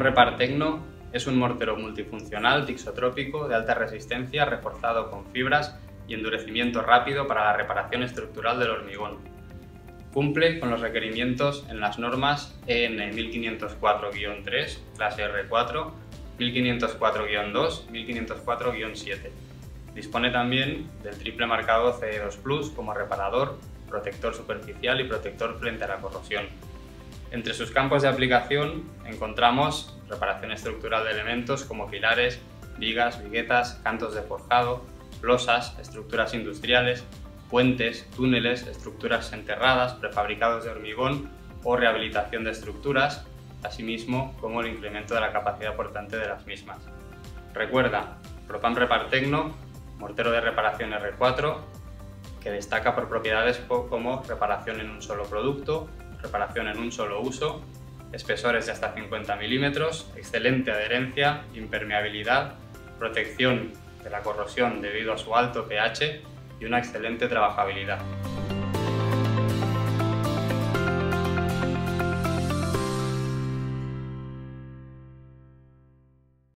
Repar Tecno es un mortero multifuncional tixotrópico de alta resistencia reforzado con fibras y endurecimiento rápido para la reparación estructural del hormigón. Cumple con los requerimientos en las normas EN 1504-3, clase R4, 1504-2, 1504-7. Dispone también del triple marcado CE2 Plus como reparador, protector superficial y protector frente a la corrosión. Entre sus campos de aplicación encontramos reparación estructural de elementos como pilares, vigas, viguetas, cantos de forjado, losas, estructuras industriales, puentes, túneles, estructuras enterradas, prefabricados de hormigón o rehabilitación de estructuras, asimismo como el incremento de la capacidad portante de las mismas. Recuerda, Propam Repar Tecno, mortero de reparación R4, que destaca por propiedades como reparación en un solo producto, reparación en un solo uso, espesores de hasta 50 milímetros, excelente adherencia, impermeabilidad, protección de la corrosión debido a su alto pH y una excelente trabajabilidad.